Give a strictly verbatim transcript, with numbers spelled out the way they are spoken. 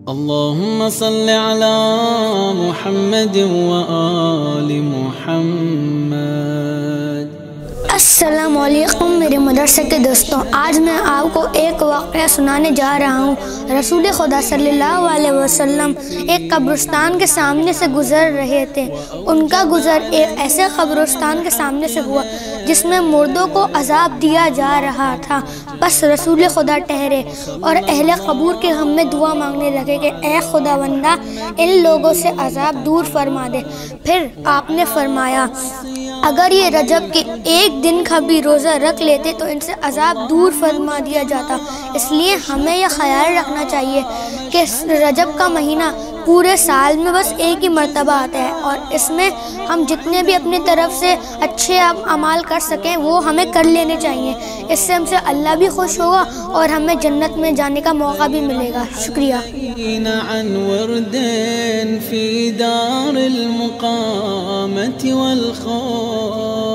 اللهم صل على محمد وآل محمد۔ السلام علیکم میرے مدرسے کے دوستوں، آج میں آپ کو ایک واقعہ سنانے جا رہا ہوں۔ رسول خدا صلی اللہ علیہ وسلم ایک قبرستان کے سامنے سے گزر رہے تھے۔ ان کا گزر ایک ایسے قبرستان کے سامنے سے ہوا جس میں مردوں کو عذاب دیا جا رہا تھا۔ بس رسول خدا ٹھہرے اور اہل قبور کے ہم میں دعا مانگنے لگے کہ اے خداوندہ ان لوگوں سے عذاب دور فرما دے۔ پھر آپ نے فرمایا اگر یہ رجب کے ایک دن کا بھی روزہ رکھ لیتے تو ان سے عذاب دور فرما دیا جاتا۔ اس لیے ہمیں یہ خیال رکھنا چاہیے کہ رجب کا مہینہ پورے سال میں بس ایک ہی مرتبہ آتا ہے، اور اس میں ہم جتنے بھی اپنی طرف سے اچھے اعمال کر سکیں وہ ہمیں کر لینے چاہیے۔ اس سے ہم سے اللہ بھی خوش ہوگا اور ہمیں جنت میں جانے کا موقع بھی ملے گا۔ شکریہ۔ عن ورد في دار المقامة والخوف